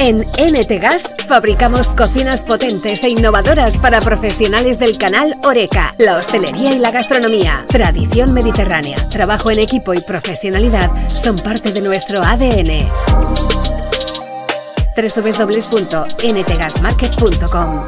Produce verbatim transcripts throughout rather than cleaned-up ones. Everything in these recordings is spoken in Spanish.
En N T Gas fabricamos cocinas potentes e innovadoras para profesionales del canal Horeca, la hostelería y la gastronomía. Tradición mediterránea, trabajo en equipo y profesionalidad son parte de nuestro A D N. doble u doble u doble u punto n t gas market punto com.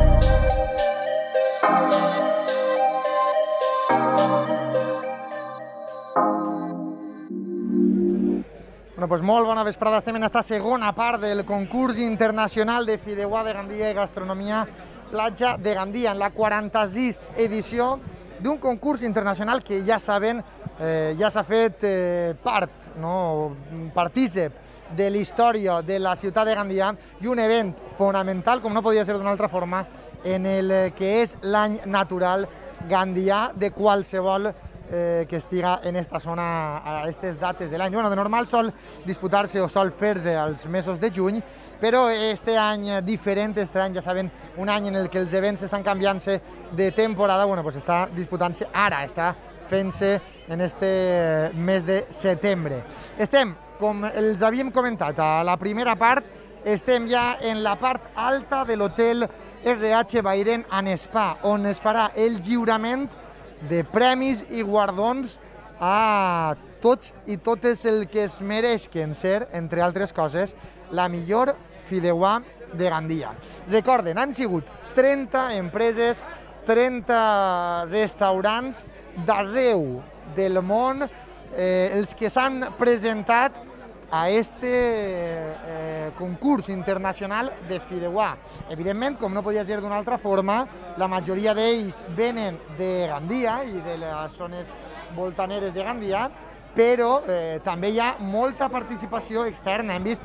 Bueno, pues molt bona vesprada. Estem en esta segona part del concurs internacional de fideuà de Gandia i gastronomia Platja de Gandia, en la quaranta-sisena edició d'un concurs internacional que ja saben, eh, ja s'ha fet eh, part, no? partícip de la història de la ciutat de Gandia i un event fonamental, com no podia ser d'una altra forma, en el que és l'any natural gandià de qualsevol Eh, que estiga en esta zona a aquestes dates de l'any. Bueno, de normal sol disputar-se o sol fer-se als mesos de juny, però este any diferent, este any ja saben, un any en el que els events estan canviant-se de temporada, bueno, pues està disputant-se ara, està fent-se en este mes de setembre. Estem, com els havíem comentat a la primera part, estem ja en la part alta de l'hotel R H Bairen and Spa, on es farà el lliurament de premis i guardons a tots i totes el que es mereixen ser, entre altres coses, la millor fideuà de Gandia. Recorden, han sigut trenta empreses, trenta restaurants d'arreu del món eh, els que s'han presentat a este eh, concurs internacional de fideuà. Evidentment, com no podia ser d'una altra forma, la majoria d'ells venen de Gandia i de les zones voltaneres de Gandia, però eh, també hi ha molta participació externa. Hem vist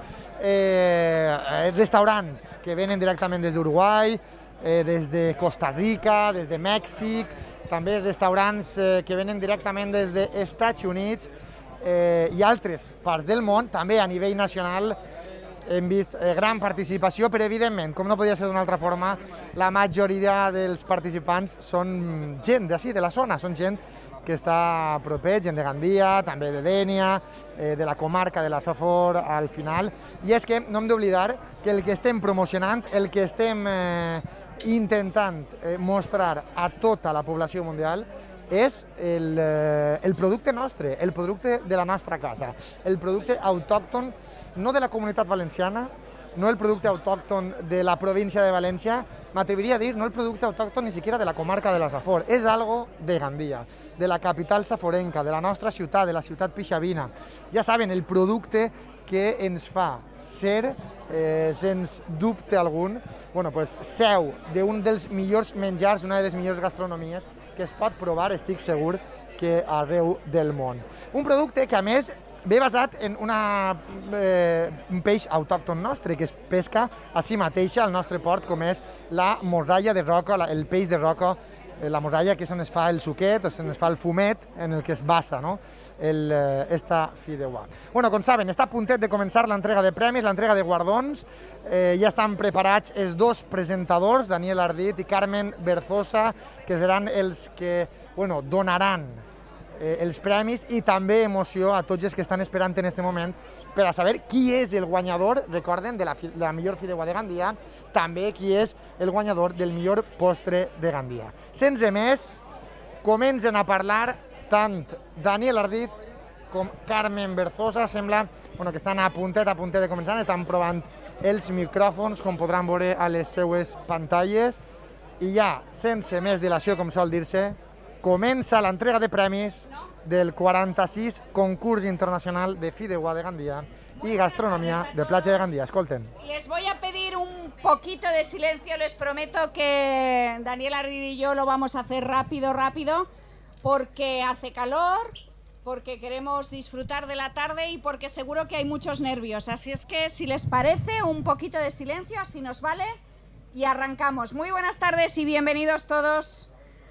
eh, restaurants que venen directament des d'Uruguai, eh, des de Costa Rica, des de Mèxic, també restaurants eh, que venen directament des dels Estats Units, Eh, i altres parts del món, també a nivell nacional hem vist eh, gran participació, però evidentment, com no podia ser d'una altra forma, la majoria dels participants són gent d'ací, de la zona, són gent que està proper, gent de Gandia, també de Dénia, eh, de la comarca de la Safor al final, i és que no hem d'oblidar que el que estem promocionant, el que estem eh, intentant eh, mostrar a tota la població mundial és el, eh, el producte nostre, el producte de la nostra casa, el producte autòcton, no de la comunitat valenciana, no el producte autòcton de la província de València, m'atreviria a dir, no el producte autòcton ni siquiera de la comarca de la Safor, és algo de Gandia, de la capital saforenca, de la nostra ciutat, de la ciutat pixavina. Ja saben, el producte que ens fa ser, eh, sens dubte algun, bueno, pues, seu d'un dels millors menjars, una de les millors gastronomies que es pot provar, estic segur, que arreu del món. Un producte que, a més, ve basat en una, eh, un peix autòcton nostre, que es pesca a si mateixa al nostre port, com és la morralla de roca, la, el peix de roca, eh, la morralla que és on es fa el suquet, on es fa el fumet, en el que es basa, no? El, eh, esta fideuà. Bueno, com saben, està a puntet de començar l'entrega de premis, l'entrega de guardons. Eh, ja estan preparats els dos presentadors, Daniel Ardit i Carmen Berzosa, que seran els que bueno, donaran eh, els premis, i també emoció a tots els que estan esperant en aquest moment per a saber qui és el guanyador, recorden, de la, de la millor fideuà de Gandia, també qui és el guanyador del millor postre de Gandia. Sense més, comencen a parlar tant Daniel Ardit com Carmen Berzosa. Sembla bueno, que estan a puntet, a puntet de començar, estan provant els micròfons, com podran veure a les seues pantalles, i ja, sense més dilació, com sol dir-se, comença l'entrega de premis del quaranta-sis concurs internacional de fideuà de Gandia y gastronomía de Platja de Gandia. Escolten. Les voy a pedir un poquito de silencio, les prometo que Daniel Ardit y yo lo vamos a hacer rápido, rápido, porque hace calor, porque queremos disfrutar de la tarde y porque seguro que hay muchos nervios. Así es que, si les parece, un poquito de silencio, así nos vale, y arrancamos. Muy buenas tardes y bienvenidos todos.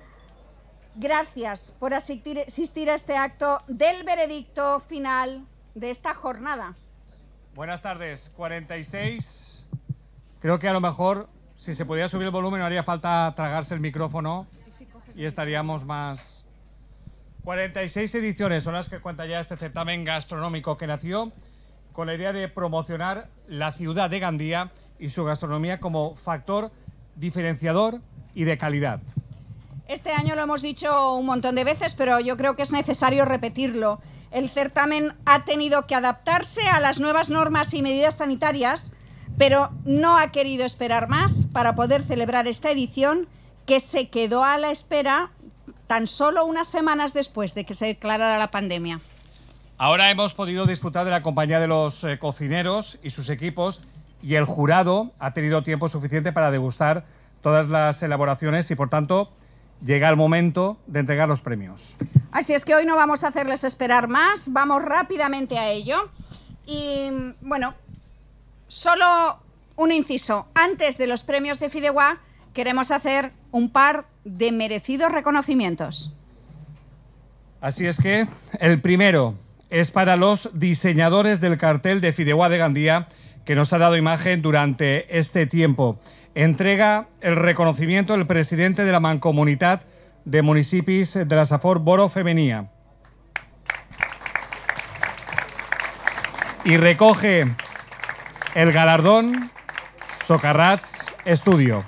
Gracias por asistir, asistir a este acto del veredicto final de esta jornada. Buenas tardes, cuarenta y seis. Creo que a lo mejor, si se pudiera subir el volumen, no haría falta tragarse el micrófono y estaríamos más... cuarenta y seis ediciones son las que cuenta ya este certamen gastronómico, que nació con la idea de promocionar la ciudad de Gandía y su gastronomía como factor diferenciador y de calidad. Este año lo hemos dicho un montón de veces, pero yo creo que es necesario repetirlo. El certamen ha tenido que adaptarse a las nuevas normas y medidas sanitarias, pero no ha querido esperar más para poder celebrar esta edición, que se quedó a la espera tan solo unas semanas después de que se declarara la pandemia. Ahora hemos podido disfrutar de la compañía de los eh, cocineros y sus equipos, y el jurado ha tenido tiempo suficiente para degustar todas las elaboraciones y, por tanto, llega el momento de entregar los premios. Así es que hoy no vamos a hacerles esperar más, vamos rápidamente a ello. Y, bueno, solo un inciso. Antes de los premios de Fideuà, queremos hacer un par de merecidos reconocimientos. Así es que el primero es para los diseñadores del cartel de Fideuà de Gandía, que nos ha dado imagen durante este tiempo. Entrega el reconocimiento el presidente de la Mancomunitat de Municipis de la Safor Boro Femenia. Y recoge el galardón Socarrats Estudio.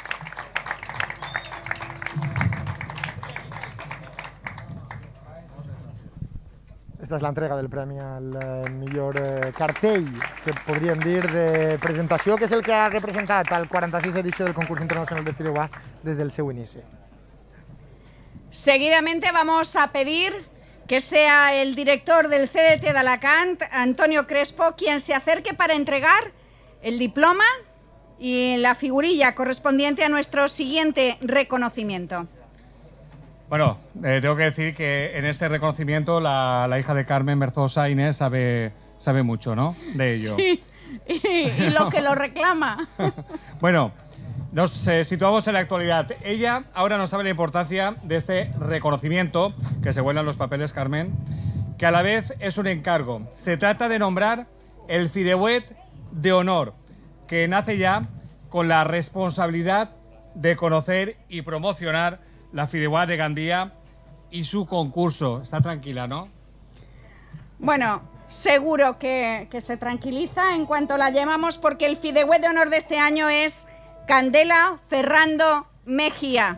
Esta és l'entrega del premi al eh, millor eh, cartell, que podríem dir, de presentació, que és el que ha representat al quaranta-sis edició del concurs internacional de Fideuà des del seu inici. Seguidamente vamos a pedir que sea el director del C D T de Alacant, Antonio Crespo, quien se acerque para entregar el diploma y la figurilla correspondiente a nuestro siguiente reconocimiento. Bueno, eh, tengo que decir que en este reconocimiento la, la hija de Carmen Berzosa, Inés, sabe, sabe mucho, ¿no?, de ello. Sí, y, y lo que lo reclama. Bueno, nos eh, situamos en la actualidad. Ella ahora nos sabe la importancia de este reconocimiento, que se vuelan los papeles, Carmen, que a la vez es un encargo. Se trata de nombrar el Fideuet de honor, que nace ya con la responsabilidad de conocer y promocionar la Fideuà de Gandía y su concurso. Está tranquila, ¿no? Bueno, seguro que, que se tranquiliza en cuanto la llamamos, porque el Fideuet de honor de este año es Candela Ferrando Mejía.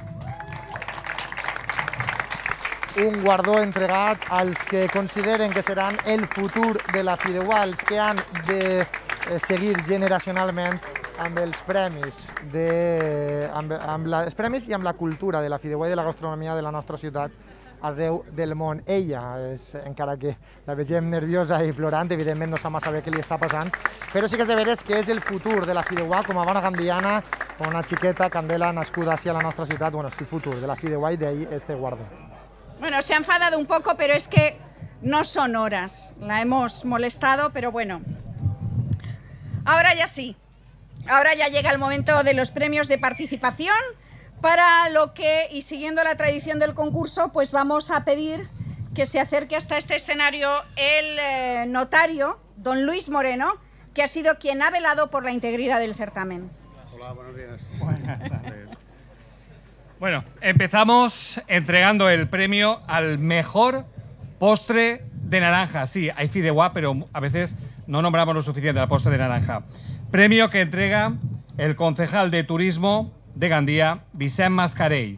Un guardó entregat als que consideren que seran el futur de la Fideuà, els que han de eh, seguir generacionalment amb els premis, de, amb, amb la, els premis i amb la cultura de la Fideuà i de la gastronomia de la nostra ciutat arreu del món. Ella, és, encara que la vegem nerviosa i plorant, evidentment no sap massa bé què li està passant, però sí que és de veres que és el futur de la Fideuà com a bona gandiana, com una xiqueta, Candela, nascuda així a la nostra ciutat. Bueno, és el futur de la Fideuà i d'ahí este guardó. Bueno, se ha enfadado un poco, pero es que no son horas. La hemos molestado, pero bueno. Ahora ya sí. Ahora ya llega el momento de los premios de participación, para lo que, y siguiendo la tradición del concurso, pues vamos a pedir que se acerque hasta este escenario el eh, notario, don Luis Moreno, que ha sido quien ha velado por la integridad del certamen. Hola, buenos días. Buenas tardes. Bueno, empezamos entregando el premio al mejor postre de naranja. Sí, hay Fideuà, pero a veces no nombramos lo suficiente al postre de naranja. Premio que entrega el concejal de Turismo de Gandía, Vicent Mascarell.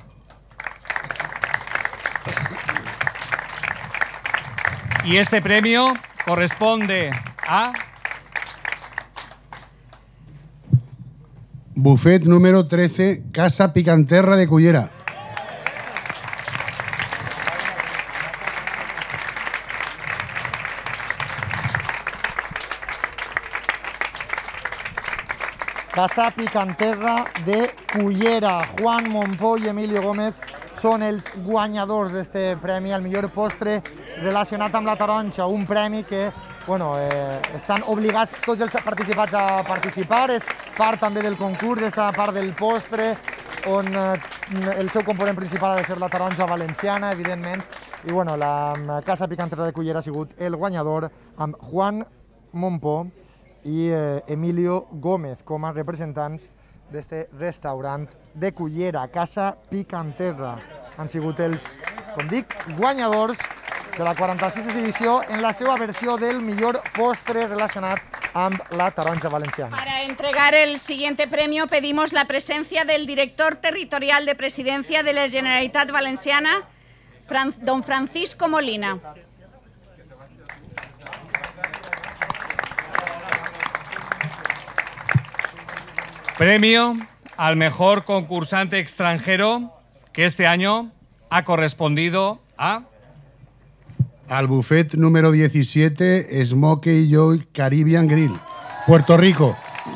Y este premio corresponde a... Buffet número trece, Casa Picanterra de Cullera. Casa Picanterra de Cullera. Juan Mompó i Emilio Gómez són els guanyadors d'este premi al millor postre relacionat amb la taronja, un premi que bueno, eh, estan obligats tots els participants a participar, és part també del concurs, esta part del postre, on eh, el seu component principal ha de ser la taronja valenciana, evidentment, i bueno, la Casa Picanterra de Cullera ha sigut el guanyador amb Juan Mompó i eh, Emilio Gómez com a representants d'este restaurant de Cullera, Casa Picanterra. Han sigut els, com dic, guanyadors de la quaranta-sisena edició en la seva versió del millor postre relacionat amb la taronja valenciana. Para entregar el siguiente premio pedimos la presencia del director territorial de Presidencia de la Generalitat Valenciana, Fran- don Francisco Molina. Premio al mejor concursante extranjero que este año ha correspondido a... Al buffet número diecisiete, Smokey Joe Caribbean Grill, Puerto Rico.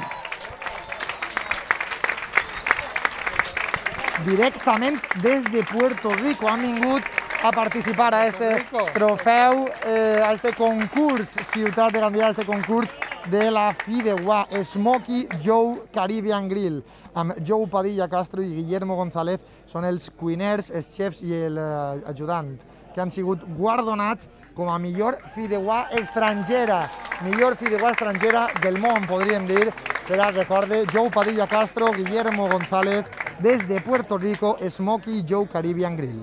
Directament des de Puerto Rico han vingut a participar a este trofeu, eh, a este concurs, Ciutat de Gandia, a este concurs de la Fideuà, Smokey Joe Caribbean Grill, amb Joe Padilla Castro i Guillermo González, són els cuiners, els xefs i l'ajudant, que han sigut guardonats com a millor fideuà estrangera, millor fideuà estrangera del món, podríem dir, per a recorde Joe Padilla Castro, Guillermo González, des de Puerto Rico, Smokey Joe Caribbean Grill.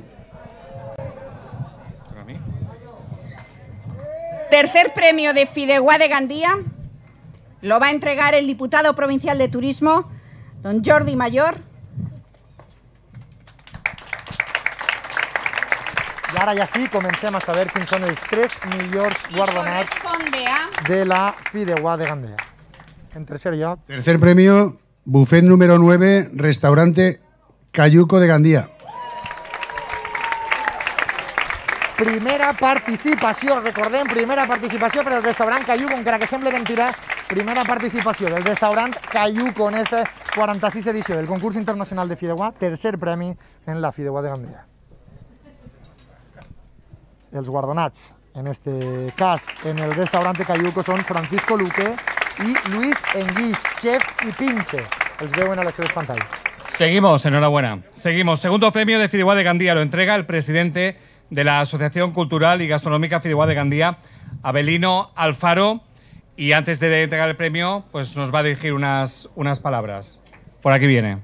Tercer premio de Fideuà de Gandía lo va a entregar el diputado provincial de Turismo, don Jordi Mayor. I ara ja sí, comencem a saber quins són els tres millors guardonats Corresponde a de la Fideuà de Gandia. En tercer lloc, Tercer premio, buffet número nueve, restaurante Cayuco de Gandía. primera participació, recordem, primera participació per al restaurant Cayuco, encara que sembla mentira, primera participació del restaurant Cayuco en esta quaranta-sisena edició del concurs internacional de Fideuà, tercer premi en la Fideuà de Gandia. Els guardonats, en este cas, en el restaurant Cayuco, són Francisco Luque i Luis Enguix, chef i pinche. Els veuen a les seves pantalles. Seguimos, enhorabuena. Seguimos. Segundo premio de Fideuà de Gandía lo entrega el presidente de la Asociación Cultural y Gastronómica Fideuà de Gandía, Abelino Alfaro. Y antes de entregar el premio, pues nos va a dirigir unas, unas palabras. Por aquí viene.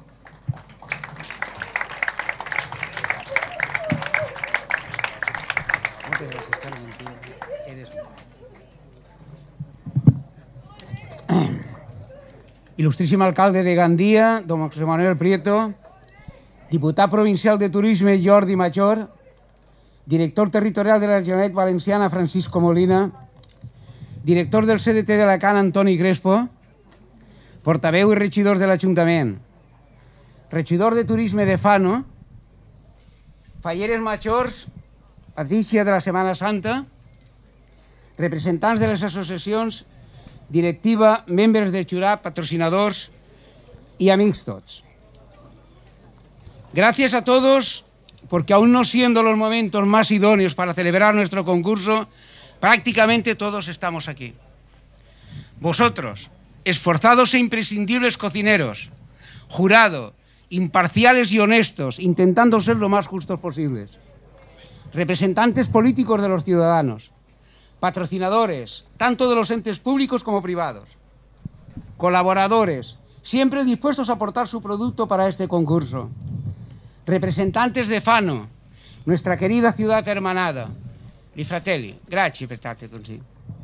Il·lustríssim alcalde de Gandia, don José Manuel Prieto, diputat provincial de Turisme Jordi Major, director territorial de la Generalitat Valenciana Francisco Molina, director del C D T d'Alacant Antoni Crespo, portaveu i regidors de l'Ajuntament, regidor de Turisme de Fano, falleres majors, Patricia de la Setmana Santa, representants de les associacions, directiva, membres del jurat, patrocinadors y amics tots. Gracias a todos, porque aún no siendo los momentos más idóneos para celebrar nuestro concurso, prácticamente todos estamos aquí. Vosotros, esforzados e imprescindibles cocineros, jurado, imparciales y honestos, intentando ser lo más justos posibles, representantes políticos de los ciudadanos, patrocinadores, tanto de los entes públicos como privados, colaboradores, siempre dispuestos a aportar su producto para este concurso, representantes de Fano, nuestra querida ciudad hermanada, i fratelli, grazie per estar consigo.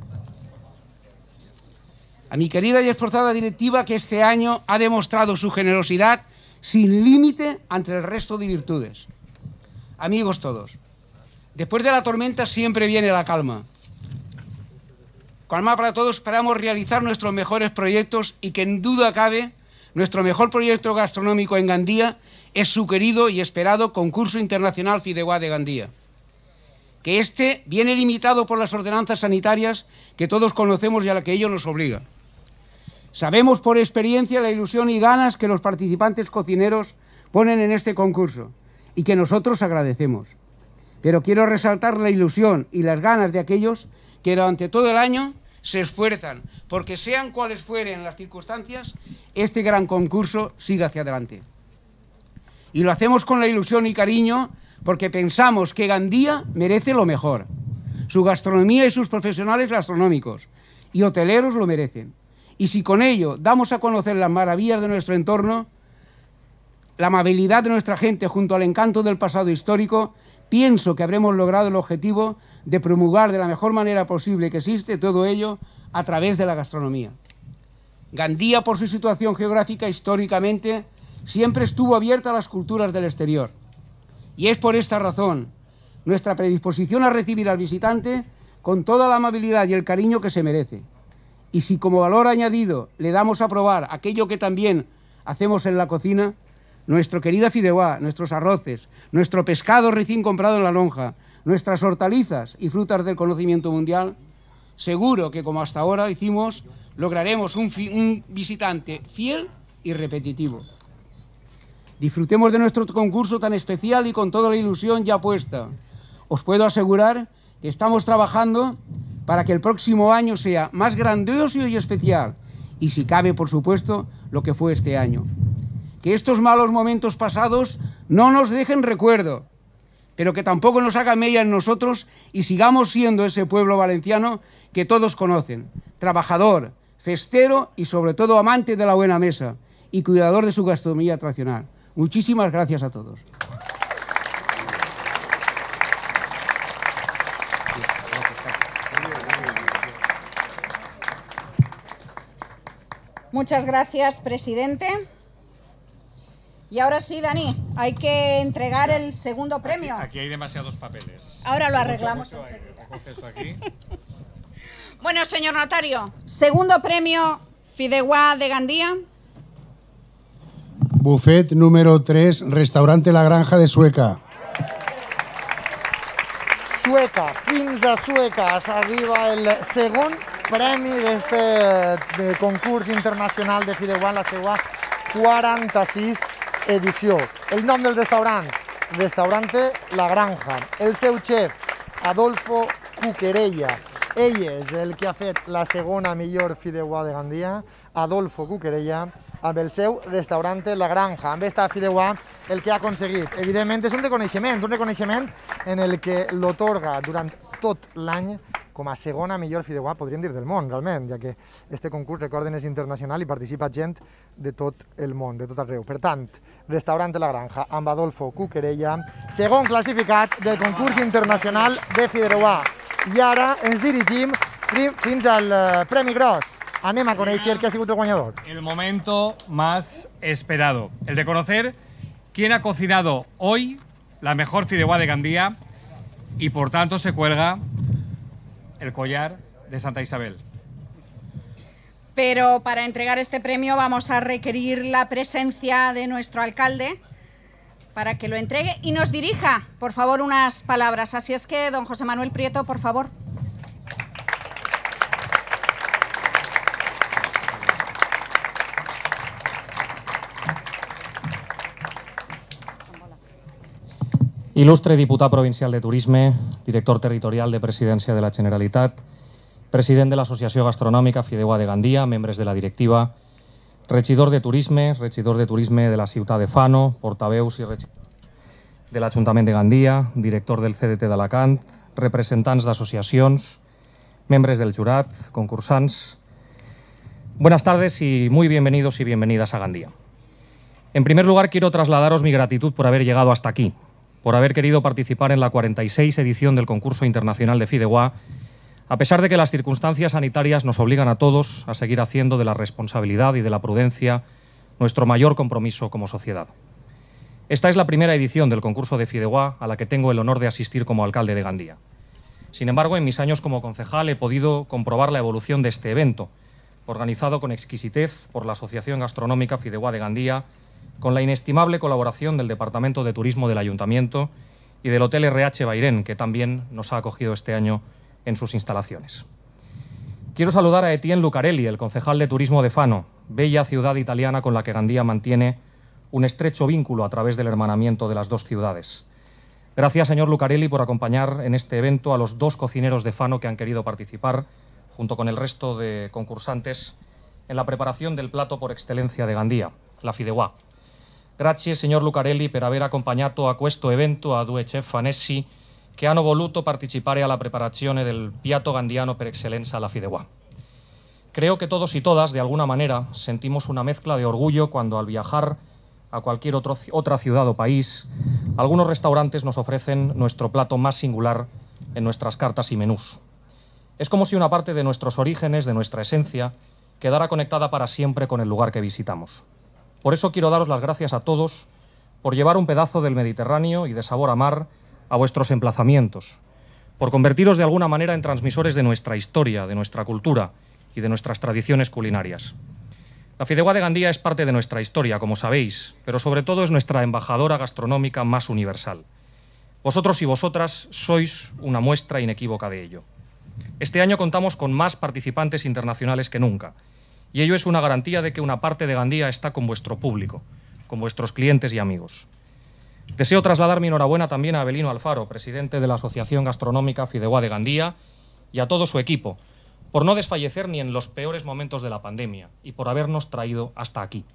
A mi querida y esforzada directiva que este año ha demostrado su generosidad sin límite ante el resto de virtudes. Amigos todos, después de la tormenta siempre viene la calma. Calma para todos, esperamos realizar nuestros mejores proyectos y que en duda cabe, nuestro mejor proyecto gastronómico en Gandía es su querido y esperado Concurso Internacional Fideuà de Gandía. Que este viene limitado por las ordenanzas sanitarias que todos conocemos y a la que ello nos obliga. Sabemos por experiencia la ilusión y ganas que los participantes cocineros ponen en este concurso y que nosotros agradecemos. Pero quiero resaltar la ilusión y las ganas de aquellos que durante todo el año se esfuerzan porque, sean cuales fueren las circunstancias, este gran concurso siga hacia adelante. Y lo hacemos con la ilusión y cariño porque pensamos que Gandía merece lo mejor. Su gastronomía y sus profesionales gastronómicos y hoteleros lo merecen. Y si con ello damos a conocer las maravillas de nuestro entorno, la amabilidad de nuestra gente junto al encanto del pasado histórico, pienso que habremos logrado el objetivo de promulgar de la mejor manera posible que existe todo ello a través de la gastronomía. Gandía, por su situación geográfica, históricamente, siempre estuvo abierta a las culturas del exterior. Y es por esta razón nuestra predisposición a recibir al visitante con toda la amabilidad y el cariño que se merece. Y si como valor añadido le damos a probar aquello que también hacemos en la cocina, nuestra querida fideuá, nuestros arroces, nuestro pescado recién comprado en la lonja, nuestras hortalizas y frutas del conocimiento mundial, seguro que como hasta ahora hicimos, lograremos un, un visitante fiel y repetitivo. Disfrutemos de nuestro concurso tan especial y con toda la ilusión ya puesta. Os puedo asegurar que estamos trabajando para que el próximo año sea más grandioso y especial, y si cabe, por supuesto, lo que fue este año. Que estos malos momentos pasados no nos dejen recuerdo, pero que tampoco nos haga mella en nosotros y sigamos siendo ese pueblo valenciano que todos conocen, trabajador, festero y sobre todo amante de la buena mesa y cuidador de su gastronomía tradicional. Muchísimas gracias a todos. Muchas gracias, presidente. Y ahora sí, Dani, hay que entregar el segundo premio. Aquí, aquí hay demasiados papeles. Ahora lo arreglamos mucho, mucho, enseguida. Recoge esto aquí. Bueno, señor notario, segundo premio Fideuá de Gandía. Buffet número tres, Restaurante La Granja de Sueca. Sueca, fins a Sueca, s'arriba el segon premi d'este de concurs internacional de fideuà en la seva quaranta-sis edició. El nom del restaurant, Restaurante La Granja. El seu xef, Adolfo Cuquerella. Ell és el que ha fet la segona millor fideuà de Gandia, Adolfo Cuquerella, amb el seu Restaurante La Granja, amb esta fideuà el que ha aconseguit. Evidentment és un reconeixement, un reconeixement en el que l'otorga durant tot l'any com a segona millor fideuà, podríem dir, del món, realment, ja que este concurs, recorden, és internacional i participa gent de tot el món, de tot arreu. Per tant, Restaurante La Granja, amb Adolfo Cuquerella, segon classificat del concurs internacional de fideuà. I ara ens dirigim fins al Premi Gros. Anem a conèixer qui ha sigut el guanyador. El momento más esperado, el de conocer quién ha cocinado hoy la mejor fideuá de Gandía y por tanto se cuelga el collar de Santa Isabel. Pero para entregar este premio vamos a requerir la presencia de nuestro alcalde para que lo entregue y nos dirija, por favor, unas palabras. Así es que, don José Manuel Prieto, por favor. Il·lustre diputat provincial de Turisme, director territorial de Presidència de la Generalitat, president de l'Associació Gastronòmica Fideuà de Gandia, membres de la directiva, regidor de Turisme, regidor de Turisme de la ciutat de Fano, portaveus i regidors de l'Ajuntament de Gandia, director del C D T d'Alacant, representants d'associacions, membres del jurat, concursants. Buenas tardes y muy bienvenidos y bienvenidas a Gandía. En primer lugar, quiero trasladaros mi gratitud por haber llegado hasta aquí, por haber querido participar en la cuarenta y seis edición del concurso internacional de fideuà, a pesar de que las circunstancias sanitarias nos obligan a todos a seguir haciendo de la responsabilidad y de la prudencia nuestro mayor compromiso como sociedad. Esta es la primera edición del concurso de fideuà a la que tengo el honor de asistir como alcalde de Gandía. Sin embargo, en mis años como concejal he podido comprobar la evolución de este evento, organizado con exquisitez por la Asociación Gastronómica Fideuà de Gandía, con la inestimable colaboración del Departamento de Turismo del Ayuntamiento y del Hotel R H Bairén, que también nos ha acogido este año en sus instalaciones. Quiero saludar a Etienne Lucarelli, el concejal de Turismo de Fano, bella ciudad italiana con la que Gandía mantiene un estrecho vínculo a través del hermanamiento de las dos ciudades. Gracias, señor Lucarelli, por acompañar en este evento a los dos cocineros de Fano que han querido participar, junto con el resto de concursantes, en la preparación del plato por excelencia de Gandía, la fideuà. Grazie, signor Lucarelli, per aver accompagnato a questo evento a due chef fanessi che hanno voluto partecipare alla preparazione del piatto gandiano per eccellenza, la fideuà. Creo que todos y todas, de alguna manera, sentimos una mezcla de orgullo cuando al viajar a cualquier otro, otra ciudad o país, algunos restaurantes nos ofrecen nuestro plato más singular en nuestras cartas y menús. Es como si una parte de nuestros orígenes, de nuestra esencia, quedara conectada para siempre con el lugar que visitamos. Por eso quiero daros las gracias a todos por llevar un pedazo del Mediterráneo y de sabor a mar a vuestros emplazamientos, por convertiros de alguna manera en transmisores de nuestra historia, de nuestra cultura y de nuestras tradiciones culinarias. La Fideuà de Gandía es parte de nuestra historia, como sabéis, pero sobre todo es nuestra embajadora gastronómica más universal. Vosotros y vosotras sois una muestra inequívoca de ello. Este año contamos con más participantes internacionales que nunca, y ello es una garantía de que una parte de Gandía está con vuestro público, con vuestros clientes y amigos. Deseo trasladar mi enhorabuena también a Abelino Alfaro, presidente de la Asociación Gastronómica Fideuà de Gandía, y a todo su equipo, por no desfallecer ni en los peores momentos de la pandemia y por habernos traído hasta aquí.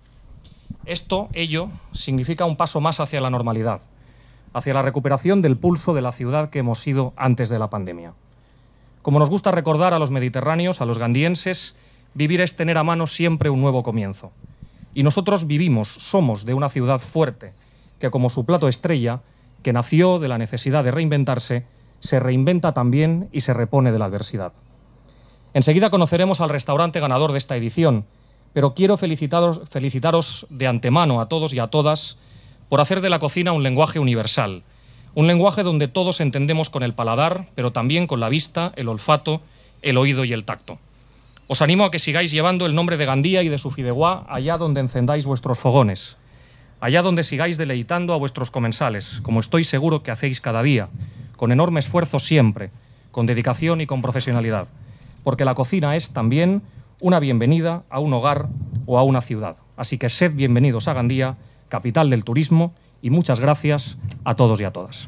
Esto, ello, significa un paso más hacia la normalidad, hacia la recuperación del pulso de la ciudad que hemos sido antes de la pandemia. Como nos gusta recordar a los mediterráneos, a los gandienses, vivir es tener a mano siempre un nuevo comienzo. Y nosotros vivimos, somos de una ciudad fuerte, que como su plato estrella, que nació de la necesidad de reinventarse, se reinventa también y se repone de la adversidad. Enseguida conoceremos al restaurante ganador de esta edición, pero quiero felicitaros, felicitaros de antemano a todos y a todas por hacer de la cocina un lenguaje universal, un lenguaje donde todos entendemos con el paladar, pero también con la vista, el olfato, el oído y el tacto. Os animo a que sigáis llevando el nombre de Gandía y de su Fideuà allá donde encendáis vuestros fogones, allá donde sigáis deleitando a vuestros comensales, como estoy seguro que hacéis cada día, con enorme esfuerzo siempre, con dedicación y con profesionalidad. Porque la cocina es también una bienvenida a un hogar o a una ciudad. Así que sed bienvenidos a Gandía, capital del turismo, y muchas gracias a todos y a todas.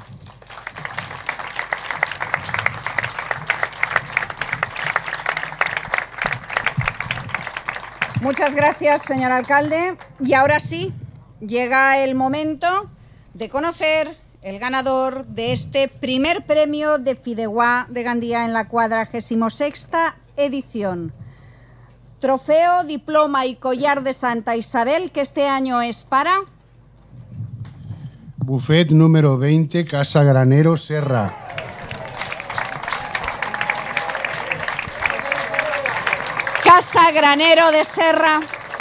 Muchas gracias, señor alcalde. Y ahora sí, llega el momento de conocer el ganador de este primer premio de Fideuà de Gandía en la cuadragésima sexta edición. Trofeo, diploma y collar de Santa Isabel, que este año es para... Buffet número veinte, Casa Granero, Serra. Casa Granero de Serra.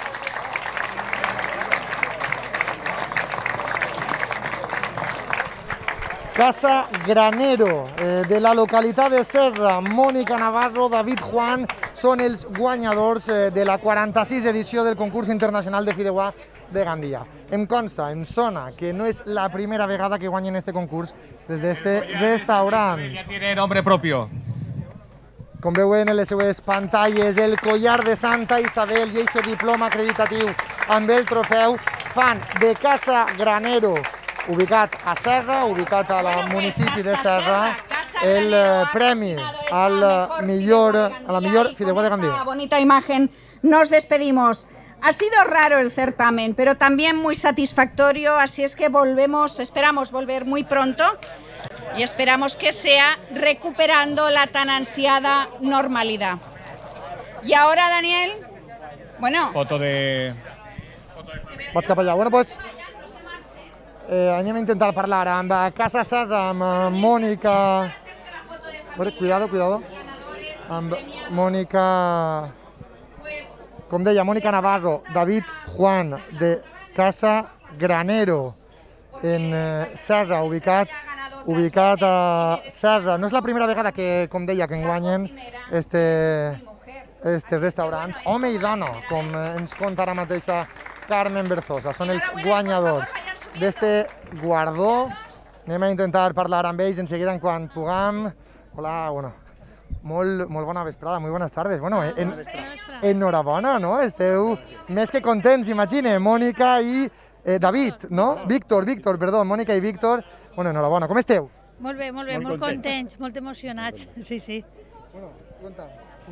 Casa Granero, eh, de la localitat de Serra, Mònica Navarro, David Juan, són els guanyadors eh, de la quaranta-sisena edició del concurs internacional de Fideuà de Gandía. Em consta, em sona, que no és la primera vegada que guanyen este concurs des d'este restaurant. Ja tiene nombre propio. Com veuen en les seues pantalles, el collar de Santa Isabel i aquest diploma acreditatiu amb el trofeu fan de Casa Granero, ubicat a Serra, ubicat al municipi de Serra, el premi al millor, a la millor Fideuà de Gandía. Bonita imagen, nos despedimos. Ha sido raro el certamen, pero también muy satisfactorio, así es que volvemos, esperamos volver muy pronto y esperamos que sea recuperando la tan ansiada normalidad. Y ahora, Daniel, bueno... Foto de... Vaig cap allà. Bueno, doncs, eh, anem a intentar parlar amb Casa Serra, amb Mònica... Cuidado, cuidado. Amb Mònica... Com deia, Mònica Navarro, David Juan, de Casa Granero, en eh, Serra, ubicat, ubicat a Serra. No és la primera vegada que, com deia, que enguanyen este, este restaurant. Home i dona, com ens conta ara mateix Carmen Berzosa, són els guanyadors d'este guardó. Anem a intentar parlar amb ells en seguida en quan puguem. Hola, bueno... Molt, molt bona vesprada, molt bones tardes. Bueno, en, enhorabona, no? Esteu més que contents, imagine. Mònica i eh, David, no? Víctor, Víctor, perdó, Mònica i Víctor. Bueno, enhorabona. Com esteu? Molt bé, molt bé, molt, molt contents, molt emocionats, sí, sí. Bueno, cuenta.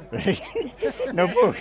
No puc.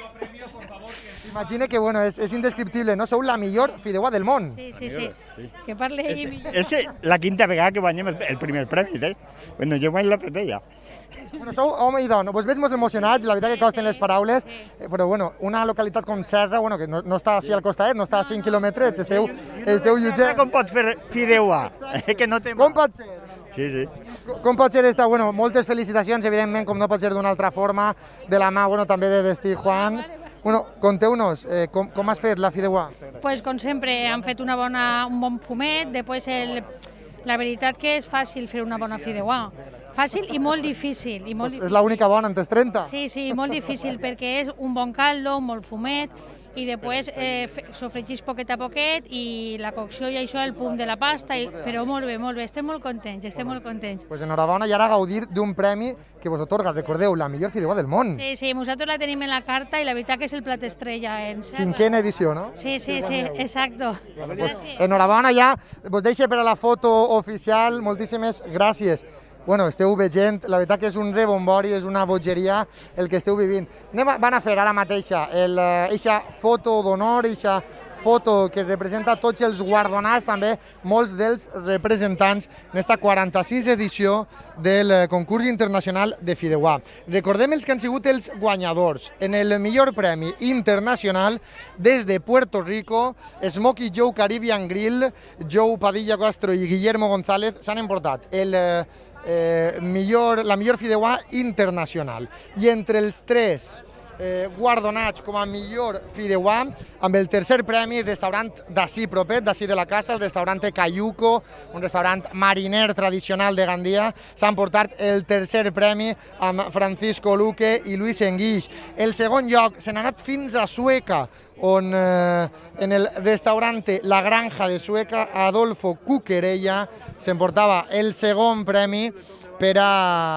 Imagina que bueno, és, és indescriptible, no? Sou la millor fideuà del món. Sí, sí, sí. Que parle ell millor. És la quinta vegada que guanyem el, el primer premi, eh? Bueno, jo guany la petella. Bueno, sou home i dona, vos veig molt emocionats, la veritat que costen les paraules, eh, però bueno, una localitat com Serra, bueno, que no, no està així al costat, no està a cinc quilòmetres, esteu, esteu jutjant. Com pots fer fideuà? Que no té... Com pot ser? Sí, sí. Com pot ser esta? Bueno, moltes felicitacions, evidentment, com no pot ser d'una altra forma, de la mà, bueno, també de Destí Juan. Bueno, conteu-nos, eh, com, com has fet la fideuà? Pues com sempre, han fet una bona, un bon fumet, després el, la veritat que és fàcil fer una bona fideuà. Fàcil i molt difícil. I molt Pues difícil. és l'única bona, antes trenta. Sí, sí, molt difícil, perquè és un bon caldo, molt fumet, i després eh, sofregís poquet a poquet i la cocció i això, el punt de la pasta, i, però molt bé, molt bé, estem molt contents, estem molt contents. Pues enhorabona i ara gaudir d'un premi que vos otorga, recordeu, la millor fideuà del món. Sí, sí, nosaltres la tenim en la carta i la veritat que és el plat estrella en Serra. Cinquena edició, no? Sí, sí, sí, exacto. Pues, enhorabona ja, vos deixo per a la foto oficial, moltíssimes gràcies. Bueno, esteu veient, la veritat que és un rebombori, és una bogeria el que esteu vivint. Anem a, van a fer ara mateixa eixa foto d'honor, eixa foto que representa tots els guardonats, també molts dels representants d'esta quaranta-sis edició del concurs internacional de fideuà. Recordem els que han sigut els guanyadors. En el millor premi internacional des de Puerto Rico, Smoky Joe Caribbean Grill, Joe Padilla Castro i Guillermo González s'han emportat el Eh, millor, la millor fideuà internacional. I entre els tres eh, guardonats com a millor fideuà, amb el tercer premi, restaurant d'ací propet, d'ací de la casa, el restaurant Cayuco, un restaurant mariner tradicional de Gandia, s'han portat el tercer premi amb Francisco Luque i Luis Enguix. El segon lloc s'han anat fins a Sueca, on eh, en el restaurante La Granja de Sueca, Adolfo Cuquerella s'emportava el segon premi per a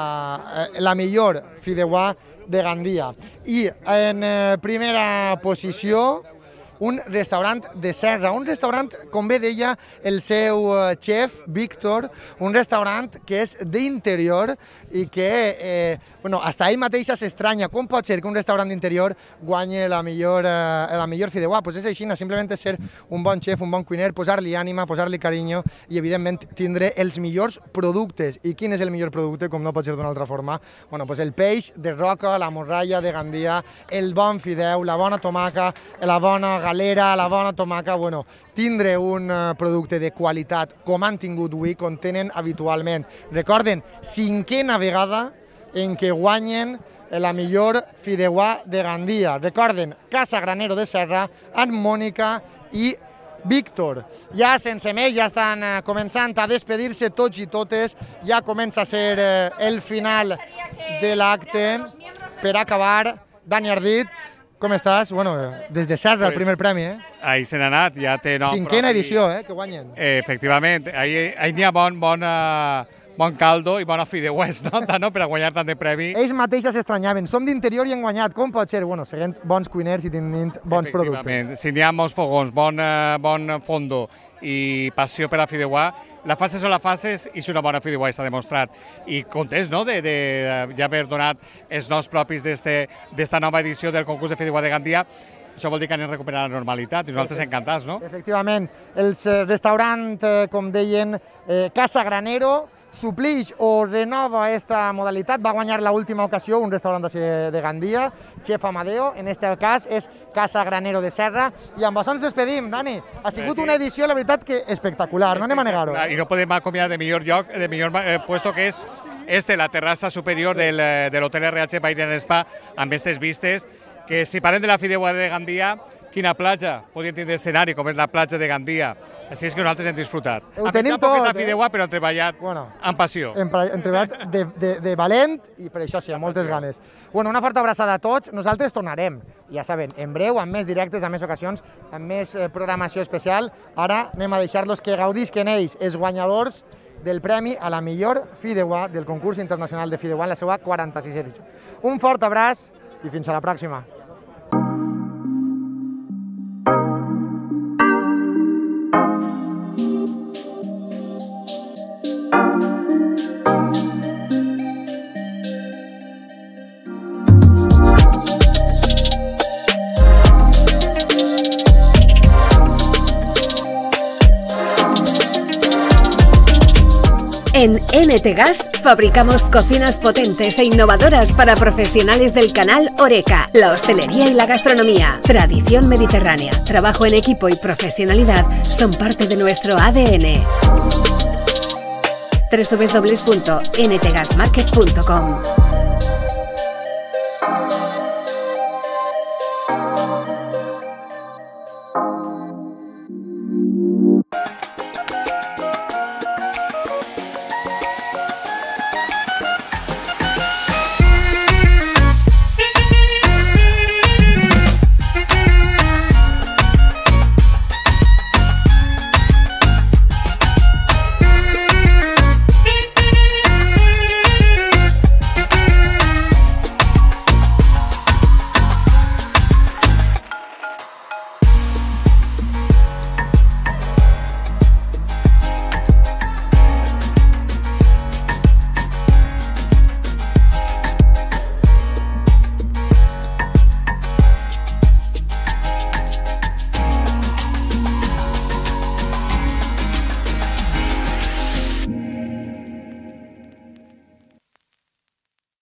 eh, la millor fideuà de Gandia. I en eh, primera posició, un restaurant de Serra, un restaurant, com bé deia el seu xef, Víctor, un restaurant que és d'interior i que, eh, bueno, hasta ell mateixa s'estranya. Com pot ser que un restaurant d'interior guanyi la millor, eh, la millor fideuà? Pues és així, simplement és ser un bon xef, un bon cuiner, posar-li ànima, posar-li carinyo i, evidentment, tindre els millors productes. I quin és el millor producte, com no pot ser d'una altra forma? Bueno, pues el peix de roca, la morralla de Gandia, el bon fideu, la bona tomaca, la bona galera, la bona tomaca, bueno, tindre un uh, producte de qualitat com han tingut avui, com tenen habitualment. Recorden, cinquena vegada en què guanyen la millor fideuà de Gandia. Recorden, Casa Granero de Serra, amb Mònica i Víctor. Ja sense més, ja estan uh, començant a despedir-se tots i totes, ja comença a ser uh, el final de l'acte. Per acabar, Dani Ardit, com estàs? Bueno, des de Serra, pues, el primer premi, eh? Ahí se n'ha anat, ja té nom. Cinquena edició, eh, que guanyen. Eh, efectivament, ahí, ahí n'hi ha bon, bon, uh, bon caldo i bona fideuà, no? no? Per a guanyar tant de premi. Ells mateixos s'estranyaven, som d'interior i han guanyat, com pot ser? Bueno, seguint bons cuiners i tenint bons productes. Si n'hi ha molts fogons, bon, uh, bon fondo i passió per a fideuà, la fase són les fases i si una bona fideuà s'ha demostrat. I contents, no?, de, de, de ja haver donat els noms propis d'esta nova edició del concurs de fideuà de Gandia. Això vol dir que anem recuperant la normalitat i nosaltres encantats, no? Efectivament, el restaurant, eh, com deien, eh, Casa Granero, suplix o renova aquesta modalitat. Va guanyar l'última ocasió un restaurant de, de Gandia, Chef Amadeo, en aquest cas és Casa Granero de Serra, i amb això ens despedim, Dani. Ha sigut una edició, la veritat, que espectacular, no anem a negar-ho. I no podem acomiadar de millor lloc, de millor eh, puesto que és este, la terrassa superior del, de l'Hotel R H Baiden Spa, amb aquestes vistes, que si parlem de la fideuà de Gandia, quina platja podien tindre escenari, com és la platja de Gandia. Així és que nosaltres hem disfrutat. Ho tenim tot, eh? La fideuà, però hem treballat bueno, amb passió. Hem, hem treballat de, de, de valent i per això sí, amb moltes ganes. Bueno, una forta abraçada a tots. Nosaltres tornarem, ja saben, en breu, amb més directes, amb més ocasions, amb més eh, programació especial. Ara anem a deixar-los que gaudisquen ells, els guanyadors del premi a la millor fideuà del concurs internacional de fideuà en la seva quaranta-sisena edició. Un fort abraç i fins a la pròxima. N T Gas fabricamos cocinas potentes e innovadoras para profesionales del canal Horeca, la hostelería y la gastronomía. Tradición mediterránea, trabajo en equipo y profesionalidad son parte de nuestro A D N. doble u doble u doble u punto n t gas market punto com